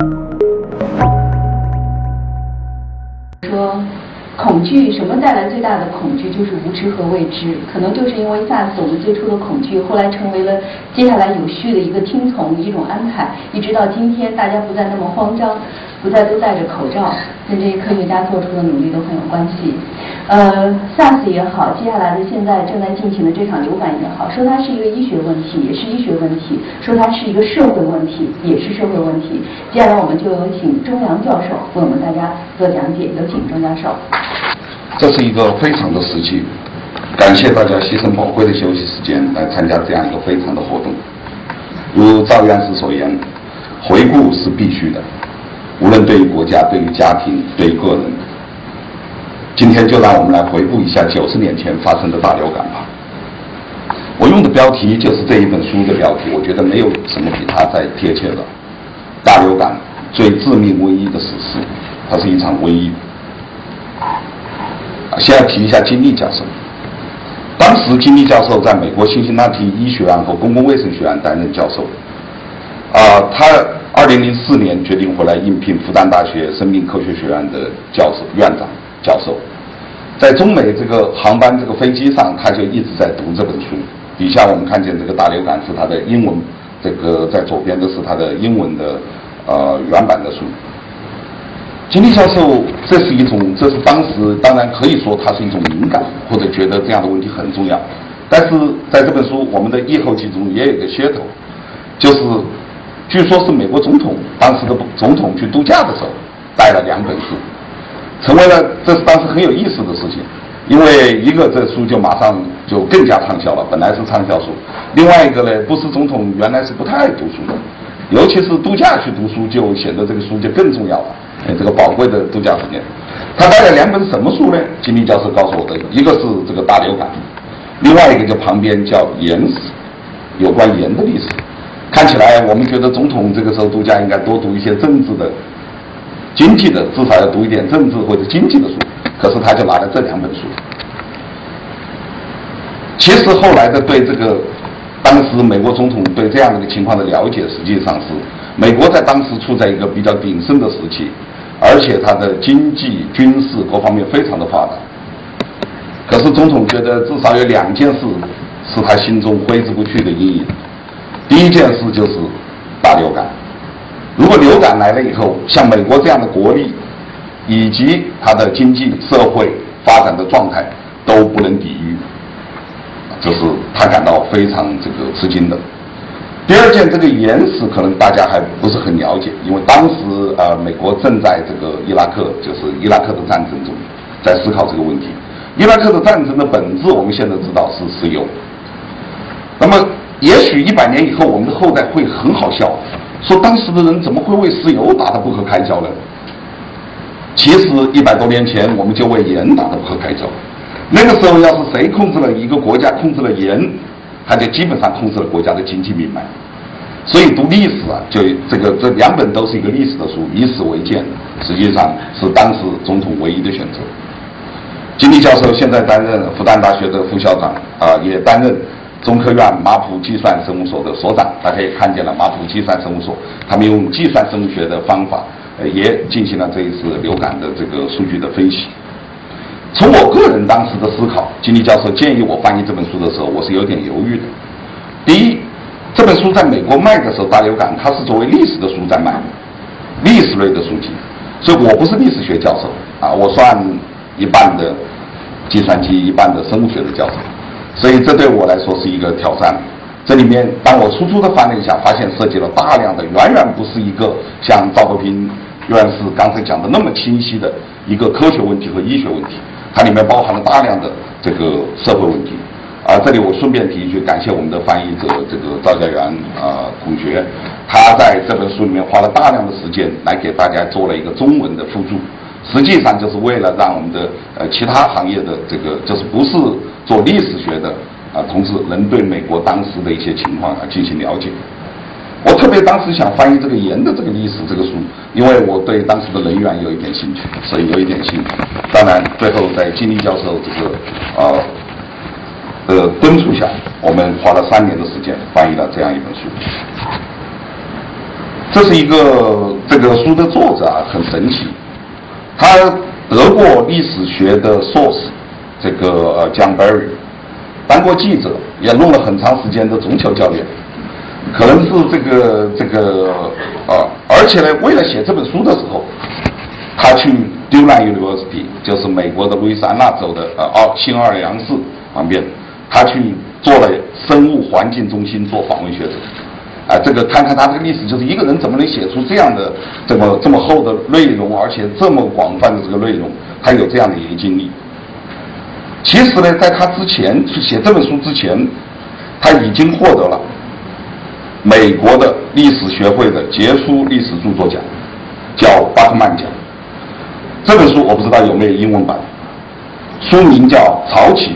说恐惧什么带来最大的恐惧，就是无知和未知。可能就是因为 SARS 我们最初的恐惧，后来成为了接下来有序的一个听从一种安排，一直到今天大家不再那么慌张，不再都戴着口罩，跟这些科学家做出的努力都很有关系。SARS 也好，接下来的现在正在进行的这场流感也好，说它是一个医学问题，也是医学问题；说它是一个社会问题，也是社会问题。接下来我们就有请钟良教授为我们大家做讲解，有请钟教授。 这是一个非常的时期，感谢大家牺牲宝贵的休息时间来参加这样一个非常的活动。如赵院士所言，回顾是必须的，无论对于国家、对于家庭、对于个人。今天就让我们来回顾一下90年前发生的大流感吧。我用的标题就是这一本书的标题，我觉得没有什么比它再贴切的。大流感，最致命瘟疫的史诗，它是一场瘟疫。先要提一下金利教授。当时金利教授在美国辛辛那提医学院和公共卫生学院担任教授。他2004年决定回来应聘复旦大学生命科学学院的院长教授。在中美这个航班这个飞机上，他就一直在读这本书。底下我们看见这个大流感是他的英文，这个在左边的是他的英文的原版的书。金利教授，这是当时当然可以说它是一种敏感，或者觉得这样的问题很重要。但是在这本书我们的译后记中也有一个噱头，就是据说是美国总统当时的总统去度假的时候带了2本书，成为了这是当时很有意思的事情。因为一个这书就马上就更加畅销了，本来是畅销书；另外一个呢，布什总统原来是不太爱读书的，尤其是度假去读书，就显得这个书就更重要了。这个宝贵的度假时间，他带了2本什么书呢？金利教授告诉我的，一个是这个大流感，另外一个就旁边叫盐史，有关盐的历史。看起来我们觉得总统这个时候度假应该多读一些政治的、经济的，至少要读一点政治或者经济的书。可是他就拿了这2本书。其实后来的对这个当时美国总统对这样的一个情况的了解，实际上是美国在当时处在一个比较鼎盛的时期，而且它的经济、军事各方面非常的发达。可是总统觉得至少有2件事是他心中挥之不去的阴影。第一件事就是大流感。如果流感来了以后，像美国这样的国力以及它的经济社会发展的状态都不能抵御，这是他感到非常这个吃惊的。第二件，这个盐史可能大家还不是很了解，因为当时美国正在这个伊拉克的战争中，在思考这个问题。伊拉克的战争的本质，我们现在知道是石油。那么，也许100年以后，我们的后代会很好笑，说当时的人怎么会为石油打得不可开交呢？其实100多年前，我们就为盐打得不可开交。那个时候，要是谁控制了一个国家，控制了盐，他就基本上控制了国家的经济命脉。所以读历史啊，就这2本都是一个历史的书，以史为鉴，实际上是当时总统唯一的选择。金利教授现在担任复旦大学的副校长，也担任中科院马普计算生物所的所长。大家也看见了，马普计算生物所，他们用计算生物学的方法，也进行了这一次流感的这个数据的分析。从我个人当时的思考，金利教授建议我翻译这本书的时候，我是有点犹豫的。第一，这本书在美国卖的时候，大流感它是作为历史的书在卖，历史类的书籍，所以我不是历史学教授我算一半的计算机，一半的生物学的教授，所以这对我来说是一个挑战。这里面当我粗粗的翻了一下，发现涉及了大量的远远不是一个像赵和平院士刚才讲的那么清晰的一个科学问题和医学问题，它里面包含了大量的这个社会问题。这里我顺便提一句，感谢我们的翻译者这个赵家元同学，他在这本书里面花了大量的时间来给大家做了一个中文的附注，实际上就是为了让我们的其他行业的这个就是不是做历史学的同志能对美国当时的一些情况进行了解。我特别当时想翻译这个盐的这个历史这个书，因为我对当时的能源有一点兴趣，所以有一点兴趣。当然，最后在金利教授这个敦促下，我们花了3年的时间翻译了这样一本书。这这个书的作者啊很神奇，他得过历史学的硕士，这个John Barry， 当过记者，也弄了很长时间的足球教练，可能是而且呢，为了写这本书的时候，他去 Tulane University， 就是美国的路易斯安那州的新奥尔良市旁边，他去做了生物环境中心做访问学者。这个看看他这个历史，就是一个人怎么能写出这样的这么厚的内容，而且这么广泛的这个内容，他有这样的一个经历。其实呢，在他之前去写这本书之前，他已经获得了美国的历史学会的杰出历史著作奖，叫巴克曼奖。这本书我不知道有没有英文版，书名叫《潮起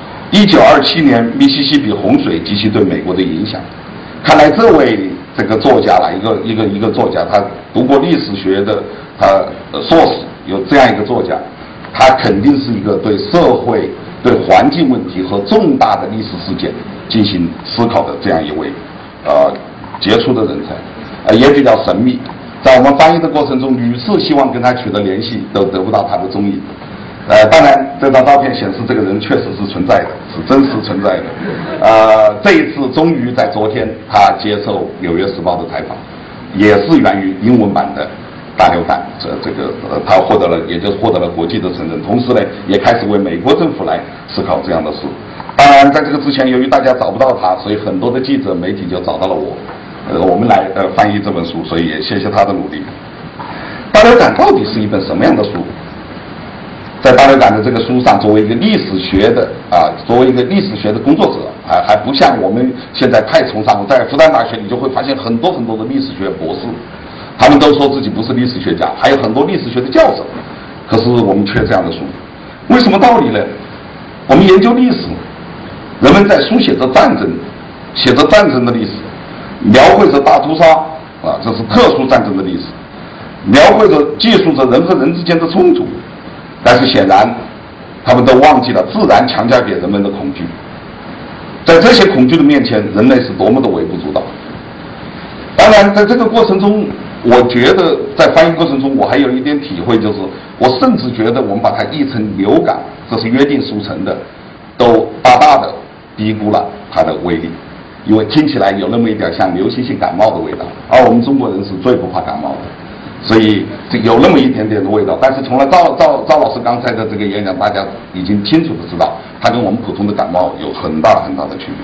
：1927年密西西比洪水及其对美国的影响》。看来这位这个作家了，一个作家，他读过历史学的，他硕士，有这样一个作家，他肯定是一个对社会、对环境问题和重大的历史事件进行思考的这样一位杰出的人才，也比较神秘。在我们翻译的过程中，屡次希望跟他取得联系，都得不到他的踪影。当然，这张照片显示这个人确实是存在的，是真实存在的。这一次终于在昨天，他接受《纽约时报》的采访，也是源于英文版的大流感。他获得了，也就是获得了国际的承认，同时呢，也开始为美国政府来思考这样的事。当然，在这个之前，由于大家找不到他，所以很多的记者媒体就找到了我，我们来翻译这本书，所以也谢谢他的努力。大流感到底是一本什么样的书？在大流感的这个书上，作为一个历史学的工作者还不像我们现在太崇尚。在复旦大学，你就会发现很多的历史学博士，他们都说自己不是历史学家，还有很多历史学的教授。可是我们缺这样的书，为什么道理呢？我们研究历史，人们在书写着战争，写着战争的历史，描绘着大屠杀这是特殊战争的历史，描绘着记述着人和人之间的冲突。但是显然，他们都忘记了自然强加给人们的恐惧。在这些恐惧的面前，人类是多么的微不足道。当然，在这个过程中，我觉得在翻译过程中，我还有一点体会，就是我甚至觉得我们把它译成流感，这是约定俗成的，都大大的低估了它的威力，因为听起来有那么一点像流行性感冒的味道，而我们中国人是最不怕感冒的。所以有那么一点点的味道，但是从了赵老师刚才的这个演讲，大家已经清楚的知道，它跟我们普通的感冒有很大的区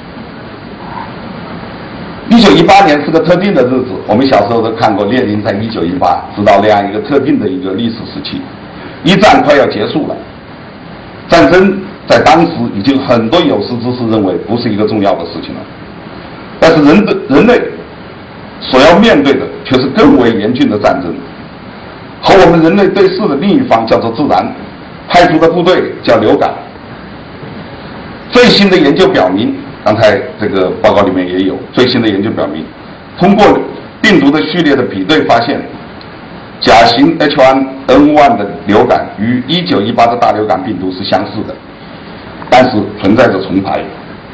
别。1918年是个特定的日子，我们小时候都看过列宁在1918，知道那样一个特定的一个历史时期。一战快要结束了，战争在当时已经很多有识之士认为不是一个重要的事情了，但是人类所要面对的却是更为严峻的战争。和我们人类对视的另一方叫做自然，派出的部队叫流感。最新的研究表明，刚才这个报告里面也有最新的研究表明，通过病毒的序列的比对发现，甲型 H1N1 的流感与1918的大流感病毒是相似的，但是存在着重排。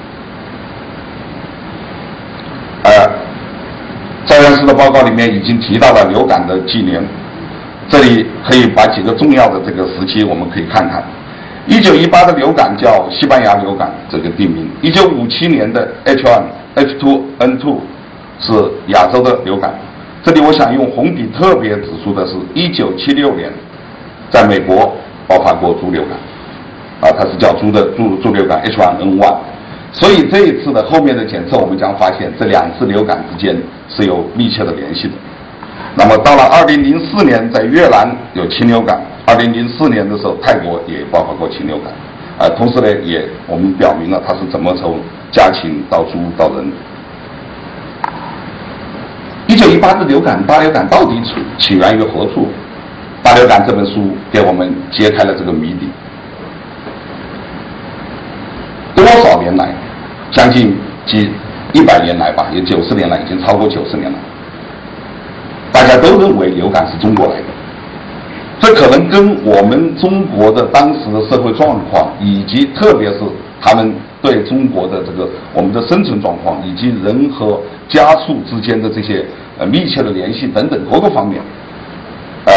赵院士的报告里面已经提到了流感的纪年，这里可以把几个重要的这个时期我们可以看看。1918的流感叫西班牙流感，这个地名。1957年的 H1H2N2 是亚洲的流感。这里我想用红笔特别指出的是1976年在美国爆发过猪流感，它是叫猪流感 H1N1。所以这一次的后面的检测，我们将发现这两次流感之间是有密切的联系的。那么到了2004年，在越南有禽流感，2004年的时候，泰国也爆发过禽流感，同时呢，我们表明了它是怎么从家禽到猪到人。1918的流感，大流感到底起源于何处？大流感这本书给我们揭开了这个谜底。多少年来，将近100年来吧，也90年来，已经超过90年了。大家都认为流感是中国来的，这可能跟我们中国的当时的社会状况，以及特别是他们对中国的这个我们的生存状况，以及人和家畜之间的这些密切的联系等等各个方面，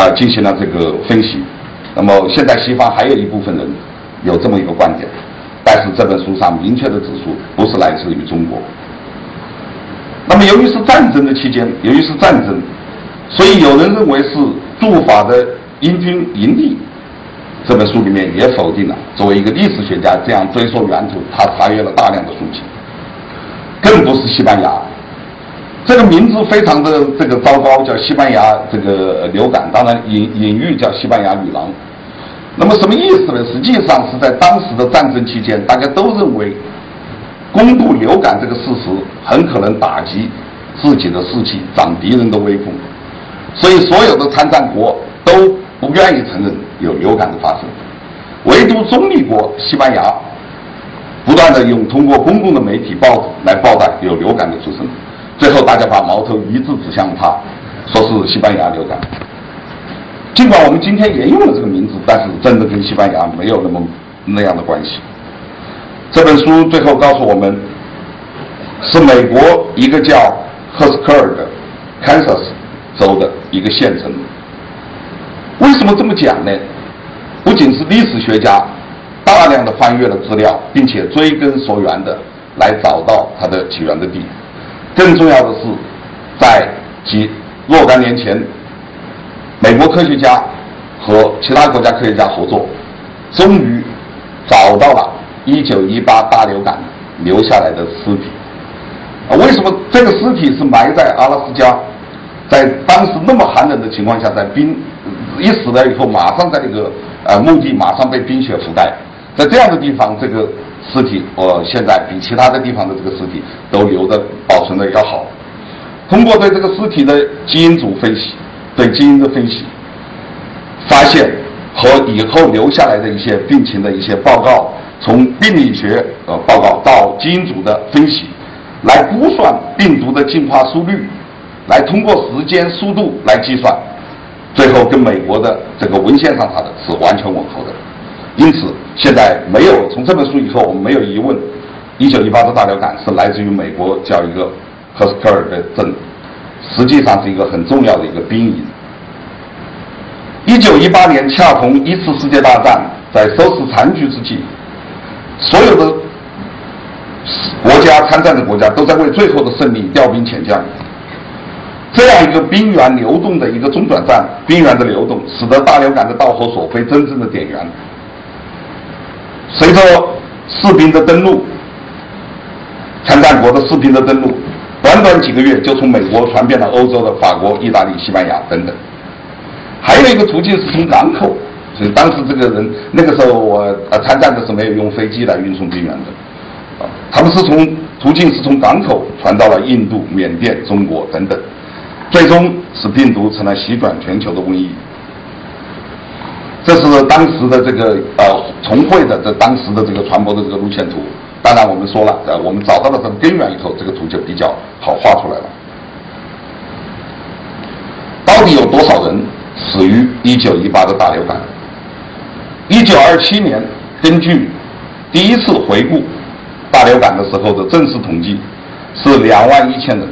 进行了这个分析。那么现在西方还有一部分人有这么一个观点，但是这本书上明确的指出，不是来自于中国。那么由于是战争的期间，由于是战争，所以有人认为是驻法的英军营地。这本书里面也否定了。作为一个历史学家，这样追溯源头，他查阅了大量的书籍，更不是西班牙。这个名字非常的这个糟糕，叫西班牙这个流感，当然隐喻叫西班牙女郎。那么什么意思呢？实际上是在当时的战争期间，大家都认为公布流感这个事实很可能打击自己的士气，长敌人的威风，所以所有的参战国都不愿意承认有流感的发生，唯独中立国西班牙不断的通过公共的媒体报纸来报道有流感的出生，最后大家把矛头一致指向它，说是西班牙流感。尽管我们今天沿用了这个名字，但是真的跟西班牙没有那样的关系。这本书最后告诉我们，是美国一个叫赫斯科尔的堪萨斯州的一个县城。为什么这么讲呢？不仅是历史学家大量的翻阅了资料，并且追根溯源的来找到它的起源的地，更重要的是，在若干年前，美国科学家和其他国家科学家合作，终于找到了1918大流感留下来的尸体。为什么这个尸体是埋在阿拉斯加？在当时那么寒冷的情况下，在一死了以后，马上在那个墓地马上被冰雪覆盖，在这样的地方，这个尸体现在比其他的地方的这个尸体都保存的要好。通过对这个尸体的基因组分析，对基因的分析，发现和以后留下来的一些病情的一些报告，从病理学报告到基因组的分析，来估算病毒的进化速率，来通过时间速度来计算，最后跟美国的这个文献上查的是完全吻合的。因此现在没有，从这本书以后我们没有疑问，1918的大流感是来自于美国叫一个赫斯科尔的镇，实际上是一个很重要的一个兵营。1918年恰逢1次世界大战在收拾残局之际，所有的国家参战的国家都在为最后的胜利调兵遣将。这样一个兵源流动的一个中转站，兵源的流动使得大流感的导火索被真正的点燃。随着士兵的登陆，参战国的士兵的登陆，短短几个月就从美国传遍了欧洲的法国、意大利、西班牙等等。还有一个途径是从港口，所以当时这个人那个时候我参战的时候没有用飞机来运送兵员的，他们途径是从港口传到了印度、缅甸、中国等等，最终使病毒成了席卷全球的瘟疫。这是当时的这个重绘的当时的这个传播的这个路线图。当然我们说了，我们找到了这个根源以后，这个图就比较好画出来了。到底有多少人死于1918的大流感？1927年根据第一次回顾大流感的时候的正式统计是21000人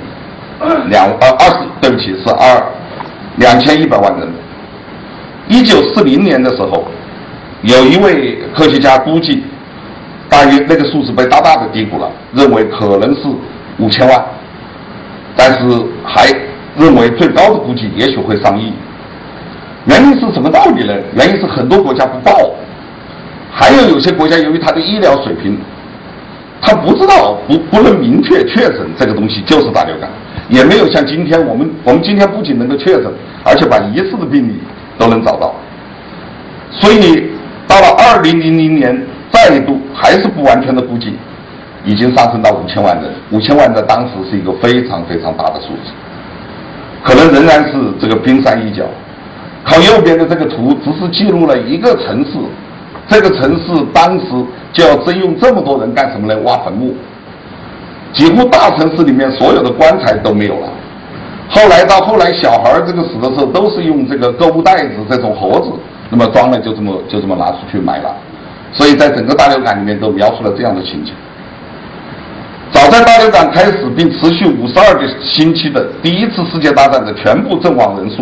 ，是2100万人。1940年的时候，有一位科学家估计，大约那个数字被大大的低估了，认为可能是5000万，但是还认为最高的估计也许会上亿。原因是什么道理呢？原因是很多国家不报，还有些国家由于它的医疗水平，他不知道不能明确确诊这个东西就是大流感，也没有像今天我们今天不仅能够确诊，而且把疑似的病例都能找到。所以到了2000年，再度还是不完全的估计，已经上升到5000万人。5000万在当时是一个非常非常大的数字，可能仍然是这个冰山一角。靠右边的这个图只是记录了一个城市，这个城市当时就要征用这么多人干什么呢？挖坟墓。几乎大城市里面所有的棺材都没有了。后来小孩这个死的时候都是用这个购物袋子这种盒子，那么装了就这么拿出去买了。所以在整个大流感里面都描述了这样的情景。早在大流感开始并持续52个星期的第一次世界大战的全部阵亡人数，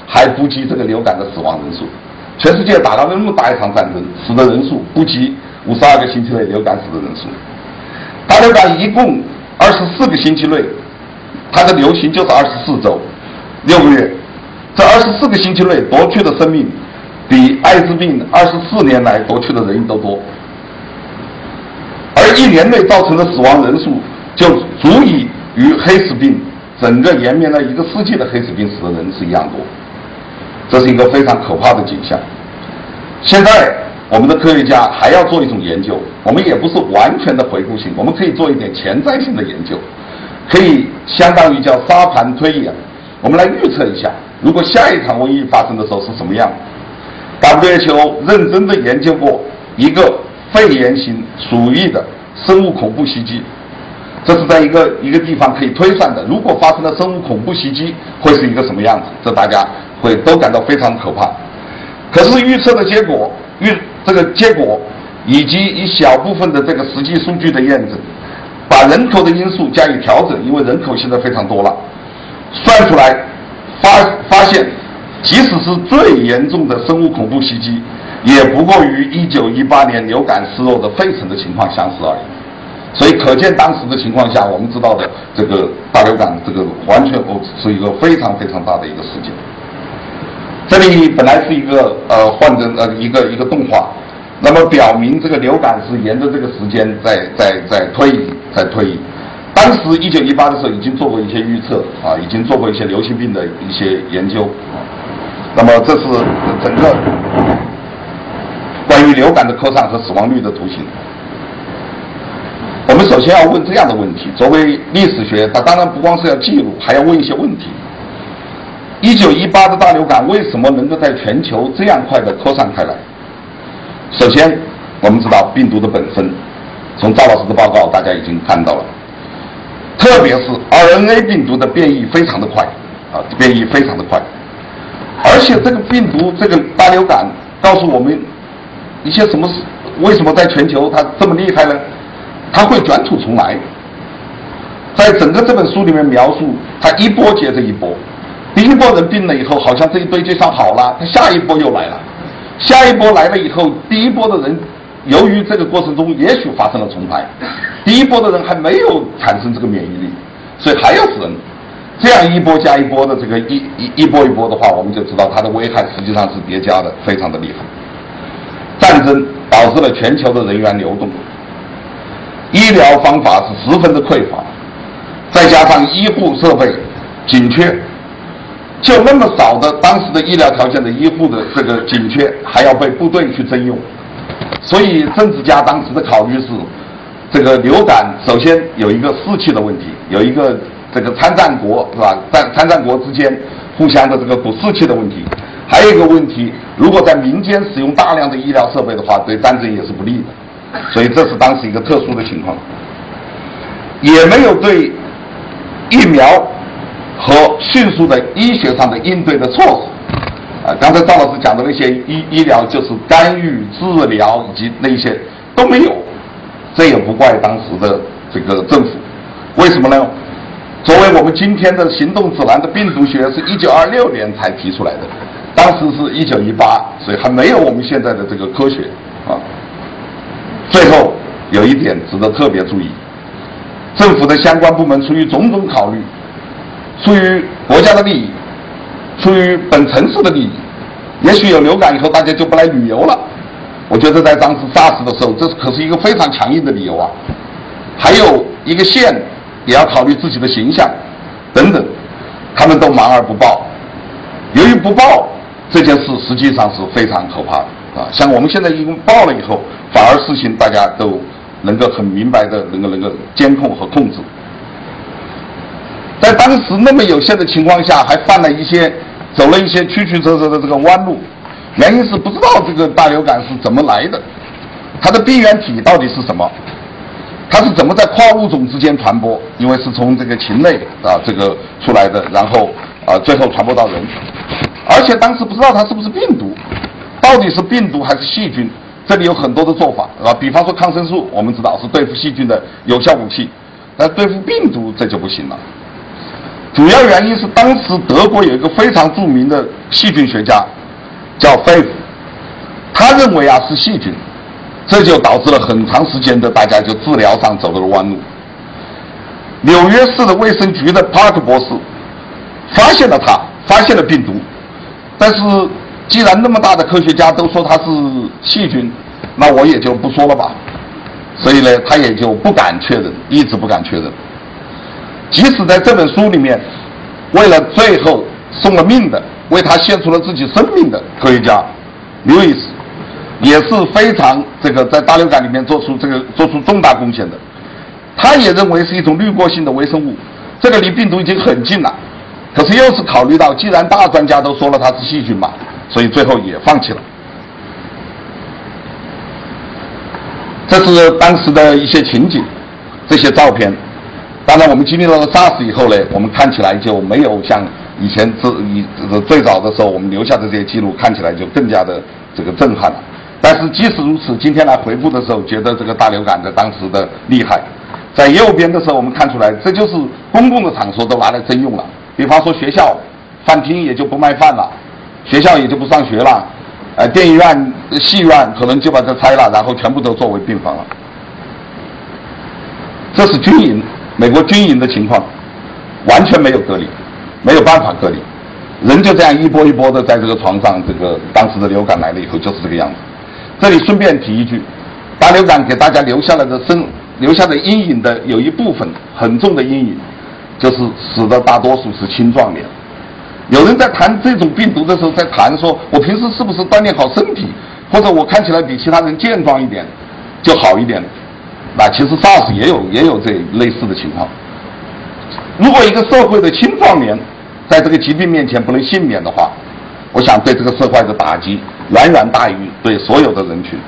还不及这个流感的死亡人数。全世界打了那么大一场战争，死的人数不及52个星期内流感死的人数。大流感一共24个星期内，它的流行就是24周，6个月。这24个星期内夺去的生命，比艾滋病24年来夺去的人都多。而1年内造成的死亡人数，就足以与黑死病整个延绵了1个世纪的黑死病死的人是一样多。这是一个非常可怕的景象。现在我们的科学家还要做一种研究，我们也不是完全的回顾性，我们可以做一点前瞻性的研究，可以相当于叫沙盘推演，我们来预测一下，如果下一场瘟疫发生的时候是什么样。WHO 认真的研究过一个肺炎型鼠疫的生物恐怖袭击，这是在一个地方可以推算的，如果发生了生物恐怖袭击会是一个什么样子，这大家会都感到非常可怕。可是预测的结果，这个结果以及一小部分的这个实际数据的验证，把人口的因素加以调整，因为人口现在非常多了，算出来发现，即使是最严重的生物恐怖袭击，也不过与1918年流感失落的费城的情况相似而已。所以可见当时的情况下，我们知道的这个大流感，这个完全是一个非常非常大的一个事件。这里本来是一个换成一个动画，那么表明这个流感是沿着这个时间在推移。当时1918的时候已经做过一些预测啊，已经做过一些流行病的一些研究。那么这是整个关于流感的扩散和死亡率的图形。我们首先要问这样的问题，作为历史学，它当然不光是要记录，还要问一些问题。1918的大流感为什么能够在全球这样快的扩散开来？首先，我们知道病毒的本身，从赵老师的报告大家已经看到了，特别是 RNA 病毒的变异非常的快，变异非常的快，而且这个病毒这个大流感告诉我们一些什么事？为什么在全球它这么厉害呢？它会卷土重来。在整个这本书里面描述，它一波接着一波。第一波人病了以后，好像这一堆就算好了，他下一波又来了，下一波来了以后，第一波的人由于这个过程中也许发生了重排，第一波的人还没有产生这个免疫力，所以还要死人。这样一波加一波的这个一波一波的话，我们就知道它的危害实际上是叠加的，非常的厉害。战争导致了全球的人员流动，医疗方法是十分的匮乏，再加上医护设备紧缺。就那么少的当时的医疗条件的医护的这个紧缺，还要被部队去征用，所以政治家当时的考虑是，这个流感首先有一个士气的问题，有一个这个参战国是吧？参战国之间互相的这个鼓士气的问题，还有一个问题，如果在民间使用大量的医疗设备的话，对战争也是不利的，所以这是当时一个特殊的情况，也没有对疫苗和迅速的医学上的应对的措施，刚才赵老师讲的那些医疗就是干预、治疗以及那些都没有，这也不怪当时的这个政府，为什么呢？作为我们今天的行动指南的病毒学是1926年才提出来的，当时是1918，所以还没有我们现在的这个科学啊。最后有一点值得特别注意，政府的相关部门出于种种考虑，出于国家的利益，出于本城市的利益，也许有流感以后大家就不来旅游了。我觉得在当时 SARS 的时候，这可是一个非常强硬的理由啊。还有一个县也要考虑自己的形象等等，他们都忙而不报。由于不报这件事，实际上是非常可怕的啊。像我们现在一共报了以后，反而事情大家都能够很明白的能够监控和控制。在当时那么有限的情况下，还走了一些曲曲折折的这个弯路，原因是不知道这个大流感是怎么来的，它的病原体到底是什么，它是怎么在跨物种之间传播，因为是从这个禽类这个出来的，然后最后传播到人，而且当时不知道它是不是病毒，到底是病毒还是细菌，这里有很多的做法比方说抗生素，我们知道是对付细菌的有效武器，但对付病毒这就不行了。 主要原因是当时德国有一个非常著名的细菌学家叫菲夫，他认为是细菌，这就导致了很长时间的大家就治疗上走了弯路。纽约市的卫生局的帕克博士发现了病毒，但是既然那么大的科学家都说它是细菌，那我也就不说了吧。所以呢，他也就不敢确认，一直不敢确认。即使在这本书里面，为了最后送了命的，为他献出了自己生命的科学家刘易斯，也是非常在大流感里面做出重大贡献的。他也认为是一种滤过性的微生物，这个离病毒已经很近了。可是又是考虑到，既然大专家都说了它是细菌嘛，所以最后也放弃了。这是当时的一些情景，这些照片。当然，我们经历了 SARS 以后呢，我们看起来就没有像以前最早的时候我们留下的这些记录看起来就更加的震撼了。但是即使如此，今天来回顾的时候，觉得这个大流感的当时的厉害。在右边的时候，我们看出来，这就是公共的场所都拿来征用了。比方说学校、饭厅也就不卖饭了，学校也就不上学了，电影院、戏院可能就把它拆了，然后全部都作为病房了。这是军营，美国军营的情况，完全没有隔离，没有办法隔离，人就这样一波一波的在这个床上，当时的流感来了以后就是这个样子。这里顺便提一句，大流感给大家留下的阴影的有一部分很重的阴影，就是死的大多数是青壮年。有人在谈这种病毒的时候，在谈说我平时是不是锻炼好身体，或者我看起来比其他人健壮一点就好一点。那其实 SARS 也有这类似的情况。如果一个社会的青壮年在这个疾病面前不能幸免的话，我想对这个社会的打击远远大于对所有的人群。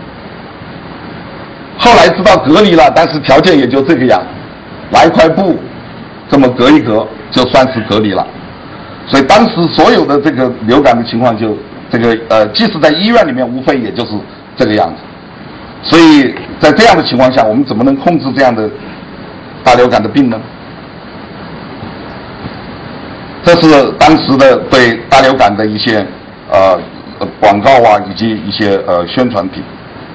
后来知道隔离了，但是条件也就这个样，拿一块布这么隔一隔，就算是隔离了。所以当时所有的这个流感的情况就即使在医院里面，无非也就是这个样子。所以在这样的情况下，我们怎么能控制这样的大流感的病呢？这是当时的对大流感的一些广告以及一些宣传品。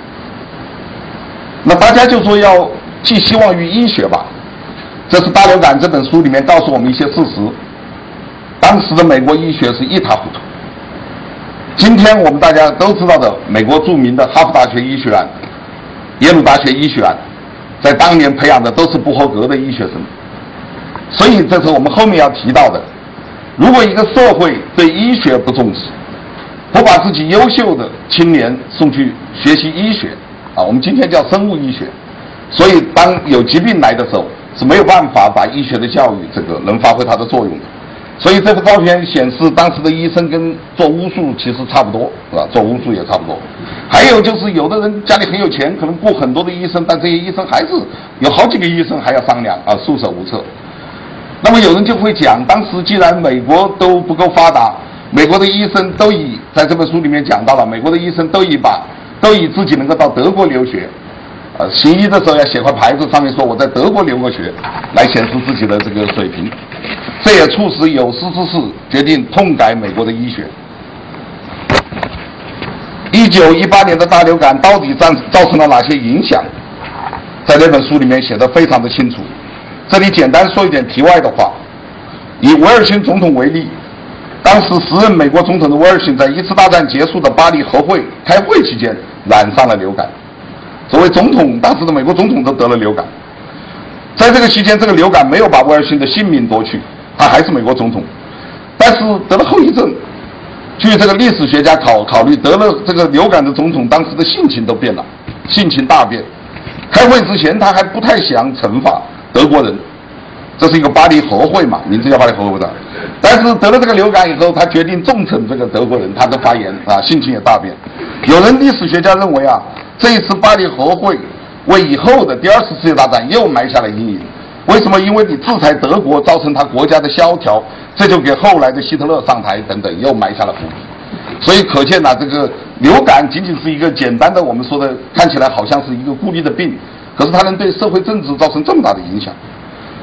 那大家就说要寄希望于医学吧。这是《大流感》这本书里面告诉我们一些事实。当时的美国医学是一塌糊涂。今天我们大家都知道的，美国著名的哈佛大学医学院、耶鲁大学医学院，在当年培养的都是不合格的医学生。所以这是我们后面要提到的。如果一个社会对医学不重视，不把自己优秀的青年送去学习医学，我们今天叫生物医学，所以当有疾病来的时候是没有办法把医学的教育能发挥它的作用的。所以这个照片显示当时的医生跟做巫术其实差不多，是吧？做巫术也差不多。还有就是有的人家里很有钱，可能雇很多的医生，但这些医生还是有好几个医生还要商量束手无策。那么有人就会讲，当时既然美国都不够发达，美国的医生在这本书里面讲到了，美国的医生都以自己能够到德国留学，行医的时候要写块牌子，上面说我在德国留过学，来显示自己的这个水平。这也促使有识之士决定痛改美国的医学。1918年的大流感到底造成了哪些影响，在这本书里面写得非常的清楚。这里简单说一点题外的话，以威尔逊总统为例，当时时任美国总统的威尔逊在一次大战结束的巴黎和会开会期间染上了流感。作为总统，当时的美国总统都得了流感。在这个期间，这个流感没有把威尔逊的性命夺去，他还是美国总统，但是得了后遗症。据这个历史学家考虑，得了这个流感的总统当时的性情都变了，性情大变。开会之前他还不太想惩罚德国人，这是一个巴黎和会嘛，名字叫巴黎和会的。但是得了这个流感以后，他决定重惩这个德国人，他的发言性情也大变。有人历史学家认为这一次巴黎和会为以后的第二次世界大战又埋下了阴影。为什么？因为你制裁德国，造成他国家的萧条，这就给后来的希特勒上台等等又埋下了伏笔。所以可见这个流感仅仅是一个简单的我们说的看起来好像是一个孤立的病，可是它能对社会政治造成这么大的影响。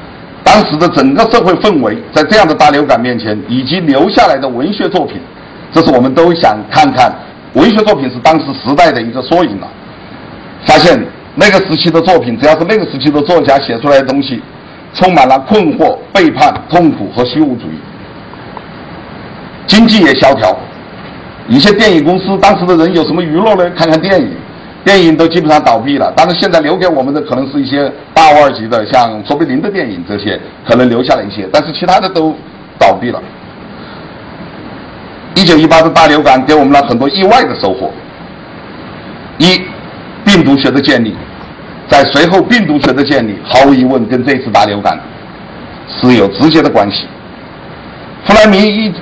当时的整个社会氛围，在这样的大流感面前，以及留下来的文学作品，这是我们都想看看。文学作品是当时时代的一个缩影了。发现那个时期的作品，只要是那个时期的作家写出来的东西，充满了困惑、背叛、痛苦和虚无主义。经济也萧条，一些电影公司当时的人有什么娱乐呢？看看电影，电影都基本上倒闭了。当然，现在留给我们的可能是一些大腕级的，像卓别林的电影，这些可能留下了一些，但是其他的都倒闭了。1918的大流感给我们了很多意外的收获。一，病毒学的建立，在随后病毒学的建立，毫无疑问跟这次大流感是有直接的关系。弗莱明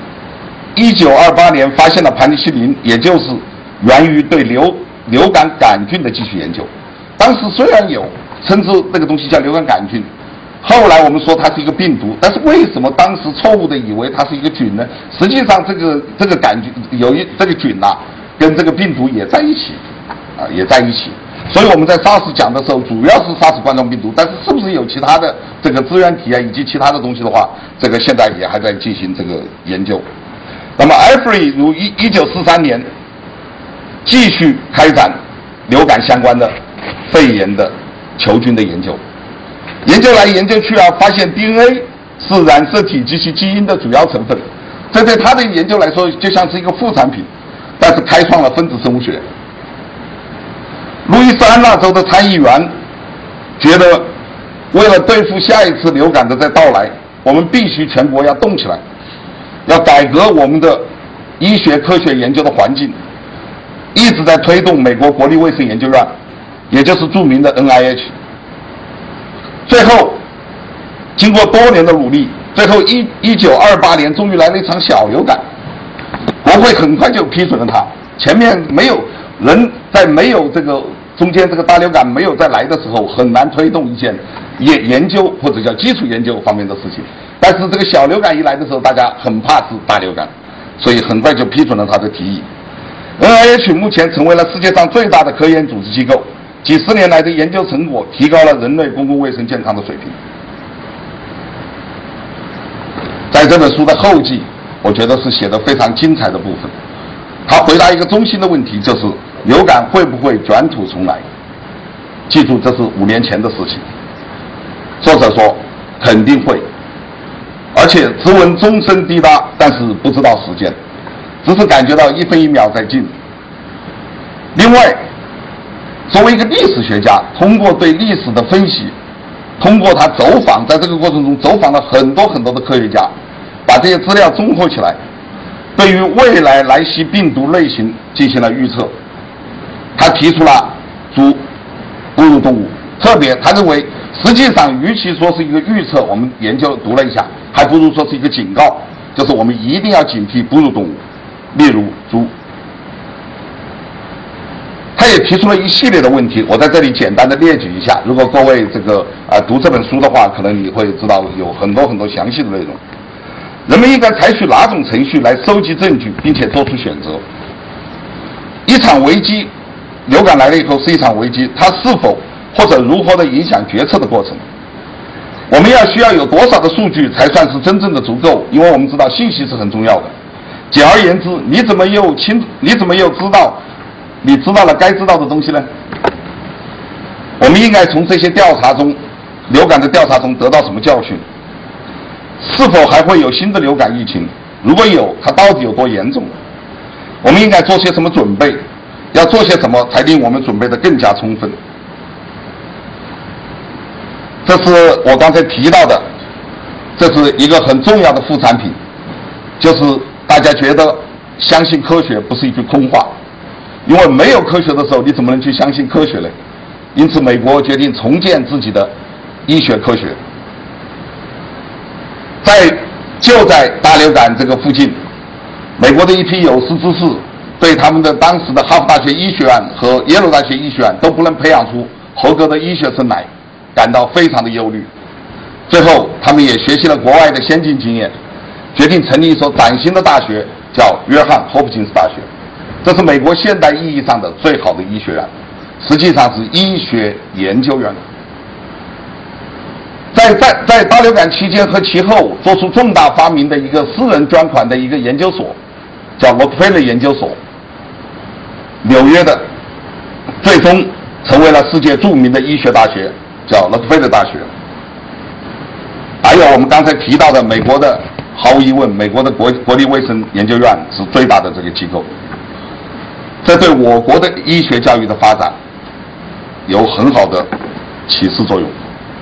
1928年发现了盘尼西林，也就是源于对流感杆菌的继续研究。当时虽然有称之那个东西叫流感杆菌，后来我们说它是一个病毒，但是为什么当时错误的以为它是一个菌呢？实际上这个杆菌这个菌跟这个病毒也在一起也在一起。所以我们在 SARS 讲的时候，主要是 SARS 冠状病毒，但是是不是有其他的这个支原体以及其他的东西的话，这个现在也还在进行这个研究。那么 Alfred 如1943年继续开展流感相关的肺炎的球菌的研究，研究来研究去发现 DNA 是染色体及其基因的主要成分，这对他的研究来说就像是一个副产品，但是开创了分子生物学。路易斯安那州的参议员觉得，为了对付下一次流感的到来，我们必须全国要动起来，要改革我们的医学科学研究的环境，一直在推动美国国立卫生研究院，也就是著名的 NIH。最后，经过多年的努力，最后1928年终于来了一场小流感，国会很快就批准了它。前面没有人在没有这个中间这个大流感没有再来的时候，很难推动一件研究或者叫基础研究方面的事情。但是这个小流感一来的时候，大家很怕是大流感，所以很快就批准了他的提议。NIH 目前成为了世界上最大的科研组织机构，几十年来的研究成果提高了人类公共卫生健康的水平。在这本书的后记，我觉得是写得非常精彩的部分。他回答一个中心的问题，就是流感会不会卷土重来？记住，这是5年前的事情。作者说肯定会，而且只闻钟声滴答，但是不知道时间，只是感觉到1分1秒在进。另外，作为一个历史学家，通过对历史的分析，通过他走访，在这个过程中走访了很多很多的科学家，把这些资料综合起来，对于未来来袭病毒类型进行了预测。他提出了猪、哺乳动物，特别他认为，实际上与其说是一个预测，我们研究读了一下，还不如说是一个警告，就是我们一定要警惕哺乳动物，例如猪。他也提出了一系列的问题，我在这里简单的列举一下。如果各位读这本书的话，可能你会知道有很多很多详细的内容。人们应该采取哪种程序来收集证据，并且做出选择？一场危机，流感来了以后是一场危机，它是否或者如何的影响决策的过程？我们需要有多少的数据才算是真正的足够？因为我们知道信息是很重要的。简而言之，你怎么又知道？你知道了该知道的东西呢？我们应该从这些调查中，流感的调查中得到什么教训？是否还会有新的流感疫情？如果有，它到底有多严重？我们应该做些什么准备？要做些什么才令我们准备得更加充分？这是我刚才提到的，这是一个很重要的副产品，就是大家觉得相信科学不是一句空话。因为没有科学的时候，你怎么能去相信科学呢？因此，美国决定重建自己的医学科学。就在大流感这个附近，美国的一批有识之士对他们的当时的哈佛大学医学院和耶鲁大学医学院都不能培养出合格的医学生来，感到非常的忧虑。最后，他们也学习了国外的先进经验，决定成立一所崭新的大学，叫约翰霍普金斯大学。这是美国现代意义上的最好的医学院，实际上是医学研究院。 在大流感期间和其后做出重大发明的一个私人捐款的一个研究所，叫洛克菲勒研究所，纽约的，最终成为了世界著名的医学大学，叫洛克菲勒大学。还有我们刚才提到的美国的，毫无疑问，美国的国立卫生研究院是最大的这个机构，这对我国的医学教育的发展有很好的启示作用。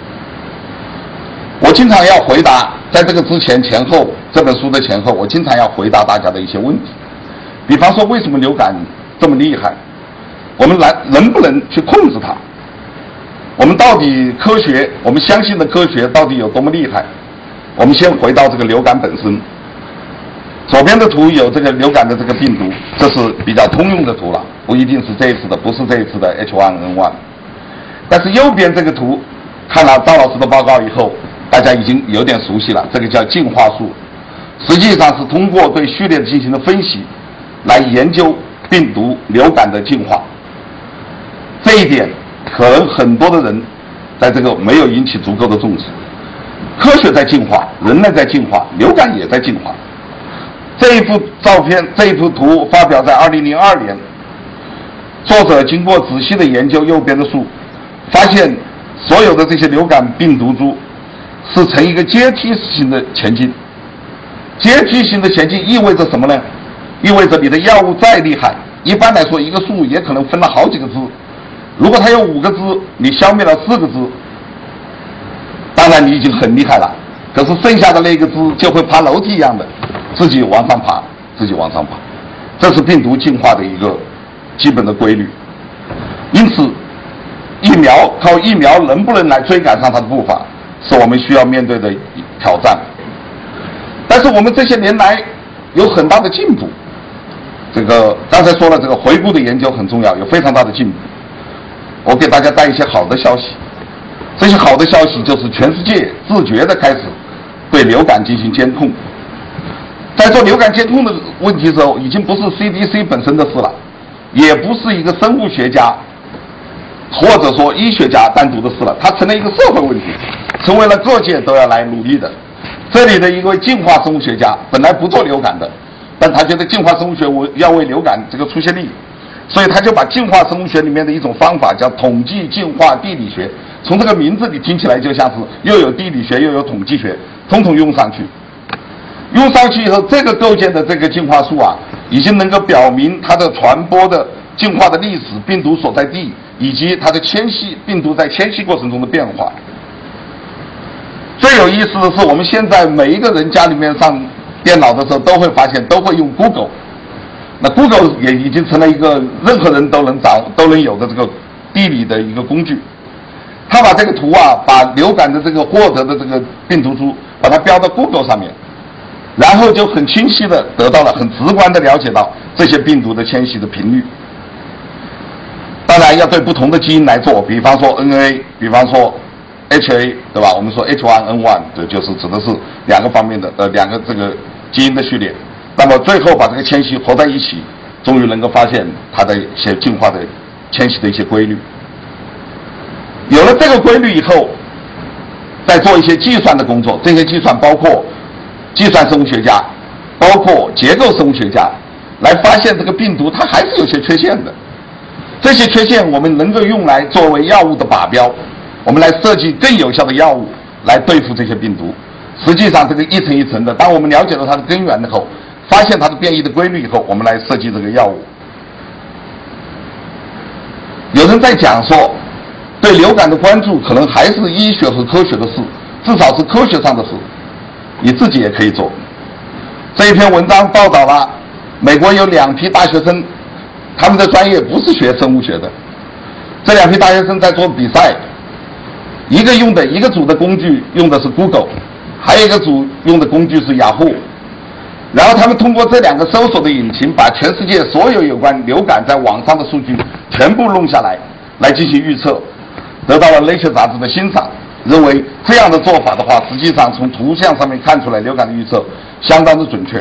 我经常要回答，在这个之前前后这本书的前后，我经常要回答大家的一些问题，比方说为什么流感这么厉害，我们能不能去控制它？我们到底科学，我们相信的科学到底有多么厉害？我们先回到这个流感本身。左边的图有这个流感的这个病毒，这是比较通用的图了，不一定是这一次的，不是这一次的 H1N1。但是右边这个图，看了赵老师的报告以后，大家已经有点熟悉了，这个叫进化术，实际上是通过对序列进行的分析，来研究病毒流感的进化。这一点可能很多的人在这个没有引起足够的重视。科学在进化，人类在进化，流感也在进化。这一幅照片，这一幅图发表在2002年，作者经过仔细的研究右边的树，发现所有的这些流感病毒株是呈一个阶梯型的前进。阶梯型的前进意味着什么呢？意味着你的药物再厉害，一般来说一个树也可能分了好几个枝，如果它有5个枝，你消灭了4个枝，当然你已经很厉害了，可是剩下的那个枝就会爬楼梯一样的自己往上爬，自己往上爬，这是病毒进化的一个基本的规律。因此靠疫苗能不能来追赶上它的步伐，是我们需要面对的挑战。但是我们这些年来有很大的进步，这个刚才说了，这个回顾的研究很重要，有非常大的进步。我给大家带一些好的消息，这些好的消息就是全世界自觉地开始对流感进行监控。在做流感监控的问题的时候，已经不是 CDC 本身的事了，也不是一个生物学家或者说医学家单独的事了，它成了一个社会问题，成为了各界都要来努力的。这里的一位进化生物学家本来不做流感的，但他觉得进化生物学要为流感这个出些力，所以他就把进化生物学里面的一种方法叫统计进化地理学，从这个名字里听起来就像是又有地理学又有统计学，统统用上去。用上去以后，这个构建的这个进化树啊，已经能够表明它的传播的进化的历史、病毒所在地以及它的迁徙、病毒在迁徙过程中的变化。最有意思的是，我们现在每一个人家里面上电脑的时候，都会发现都会用 Google。那 Google 也已经成了一个任何人都能有的这个地理的一个工具。他把这个图啊，把流感的这个获得的这个病毒株，把它标到 Google 上面，然后就很清晰的得到了很直观的了解到这些病毒的迁徙的频率。当然要对不同的基因来做，比方说 NA， 比方说 HA， 对吧？我们说 H1N1， 对，就是指的是2个方面的2个这个基因的序列。那么最后把这个迁徙合在一起，终于能够发现它的一些进化的迁徙的一些规律。有了这个规律以后，再做一些计算的工作，这些计算包括计算生物学家，包括结构生物学家，来发现这个病毒它还是有些缺陷的。这些缺陷我们能够用来作为药物的靶标，我们来设计更有效的药物来对付这些病毒。实际上这个一层一层的，当我们了解到它的根源以后，发现它的变异的规律以后，我们来设计这个药物。有人在讲说，对流感的关注可能还是医学和科学的事，至少是科学上的事，你自己也可以做。这一篇文章报道了美国有2批大学生，他们的专业不是学生物学的，这2批大学生在做比赛，一个组的工具用的是 Google， 还有一个组用的工具是雅虎。然后他们通过这2个搜索的引擎，把全世界所有有关流感在网上的数据全部弄下来，来进行预测，得到了 Nature 杂志的欣赏，认为这样的做法的话，实际上从图像上面看出来流感的预测相当的准确。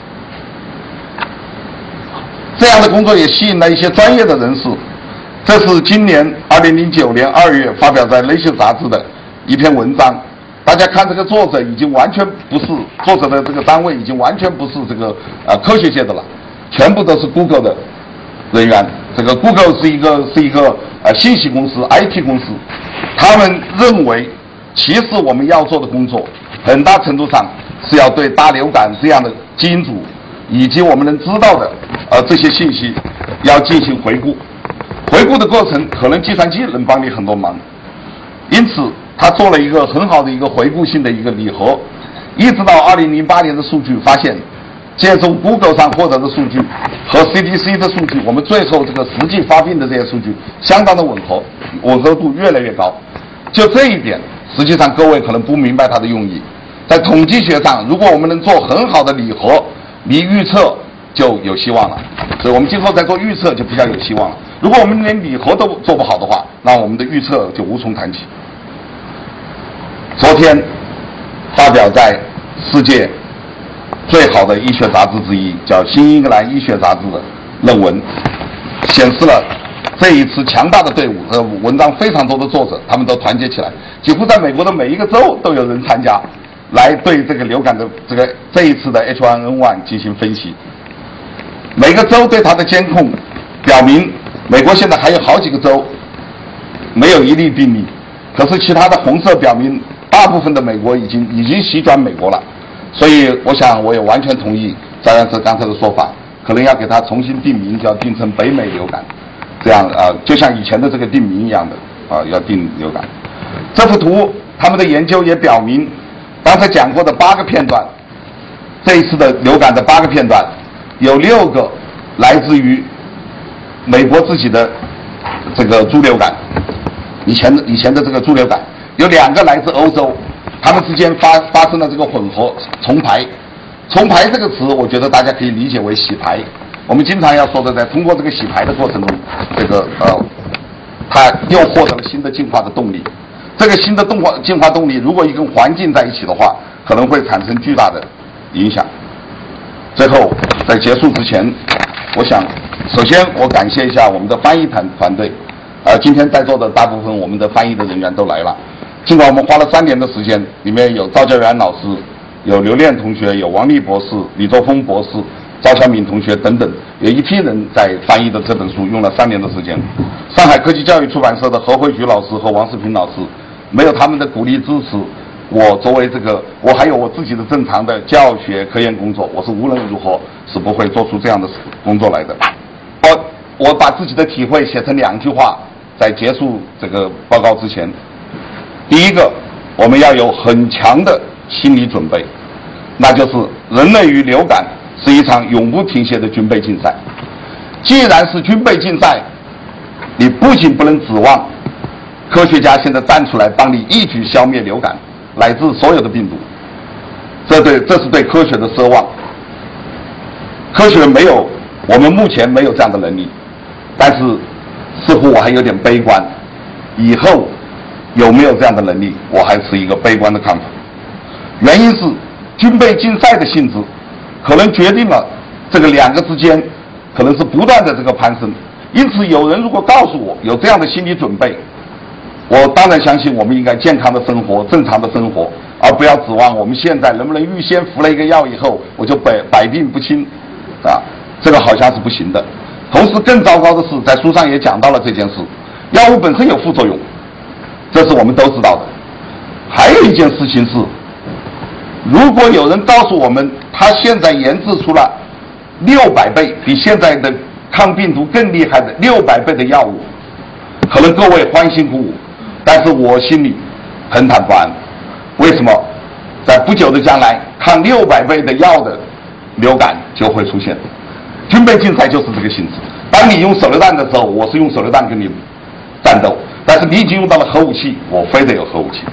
这样的工作也吸引了一些专业的人士。这是今年2009年2月发表在 Nature 杂志的一篇文章， 大家看这个作者已经完全不是作者的这个单位，已经完全不是这个科学界的了，全部都是 Google 的人员。这个 Google 是一个信息公司 IT 公司，他们认为其实我们要做的工作很大程度上是要对大流感这样的基因组以及我们能知道的这些信息要进行回顾。回顾的过程可能计算机能帮你很多忙，因此他做了一个很好的一个回顾性的一个拟合，一直到2008年的数据发现，借助 Google 上获得的数据和 CDC 的数据，我们最后这个实际发病的这些数据相当的吻合，吻合度越来越高。就这一点，实际上各位可能不明白它的用意。在统计学上，如果我们能做很好的拟合，离预测就有希望了。所以我们今后在做预测就比较有希望了。如果我们连拟合都做不好的话，那我们的预测就无从谈起。昨天发表在世界最好的医学杂志之一，叫《新英格兰医学杂志》的论文，显示了这一次强大的队伍和文章非常多的作者，他们都团结起来，几乎在美国的每一个州都有人参加，来对这个流感的这一次的 H1N1 进行分析。每个州对它的监控表明，美国现在还有好几个州没有一例病例，可是其他的红色表明，大部分的美国已经席卷美国了。所以我想我也完全同意赵院士刚才的说法，可能要给它重新定名，就要定成北美流感，这样就像以前的这个定名一样的要定流感。这幅图他们的研究也表明，刚才讲过的8个片段，这一次的流感的8个片段，有6个来自于美国自己的这个猪流感，以前的这个猪流感，有2个来自欧洲。他们之间发生了这个混合重排。重排这个词，我觉得大家可以理解为洗牌。我们经常要说的，在通过这个洗牌的过程中，它又获得了新的进化的动力。这个新的进化动力，如果一跟环境在一起的话，可能会产生巨大的影响。最后，在结束之前，我想首先我感谢一下我们的翻译团队。今天在座的大部分我们的翻译的人员都来了。尽管我们花了3年的时间，里面有赵教元老师，有刘炼同学，有王丽博士、李作峰博士、赵小敏同学等等，有一批人在翻译的这本书用了3年的时间。上海科技教育出版社的何慧菊老师和王世平老师，没有他们的鼓励支持，我作为我还有我自己的正常的教学科研工作，我是无论如何是不会做出这样的工作来的。我把自己的体会写成2句话，在结束这个报告之前。第一个，我们要有很强的心理准备，那就是人类与流感是一场永不停歇的军备竞赛。既然是军备竞赛，你不仅不能指望科学家现在站出来帮你一举消灭流感乃至所有的病毒，这是对科学的奢望。科学我们目前没有这样的能力，但是似乎我还有点悲观，以后有没有这样的能力，我还是一个悲观的看法。原因是军备竞赛的性质可能决定了这个2个之间可能是不断的这个攀升。因此有人如果告诉我有这样的心理准备，我当然相信我们应该健康的生活，正常的生活，而不要指望我们现在能不能预先服了一个药以后我就百病不侵这个好像是不行的。同时更糟糕的是，在书上也讲到了这件事，药物本身有副作用，这是我们都知道的。还有一件事情是，如果有人告诉我们他现在研制出了600倍比现在的抗病毒更厉害的600倍的药物，可能各位欢欣鼓舞，但是我心里很忐不安。为什么？在不久的将来，抗600倍的药的流感就会出现。军备竞赛就是这个性质。当你用手榴弹的时候，我是用手榴弹跟你战斗，但是你已经用到了核武器，我非得有核武器。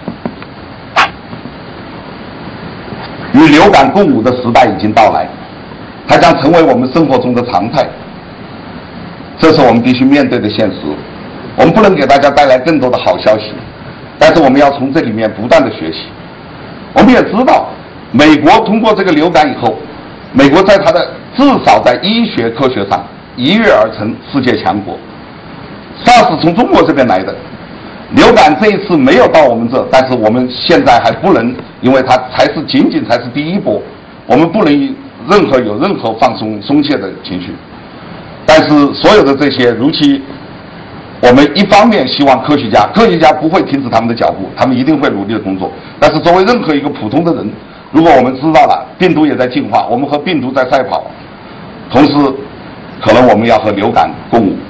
与流感共舞的时代已经到来，它将成为我们生活中的常态，这是我们必须面对的现实。我们不能给大家带来更多的好消息，但是我们要从这里面不断的学习。我们也知道，美国通过这个流感以后，美国在它的至少在医学科学上一跃而成世界强国。SARS 从中国这边来的， 流感这一次没有到我们这，但是我们现在还不能，因为它仅仅才是第一波，我们不能有任何放松懈的情绪。但是所有的这些，如期，我们一方面希望科学家不会停止他们的脚步，他们一定会努力的工作。但是作为任何一个普通的人，如果我们知道了病毒也在进化，我们和病毒在赛跑，同时可能我们要和流感共舞。